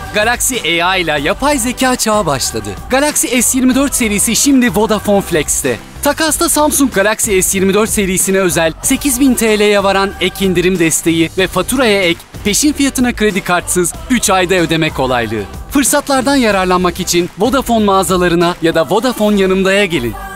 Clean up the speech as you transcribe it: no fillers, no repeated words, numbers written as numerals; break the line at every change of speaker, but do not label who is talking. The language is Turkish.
Galaxy AI ile yapay zeka çağı başladı. Galaxy S24 serisi şimdi Vodafone Flex'te. Takasta Samsung Galaxy S24 serisine özel 8.000 TL'ye varan ek indirim desteği ve faturaya ek, peşin fiyatına kredi kartsız 3 ayda ödeme kolaylığı. Fırsatlardan yararlanmak için Vodafone mağazalarına ya da Vodafone Yanımda'ya gelin.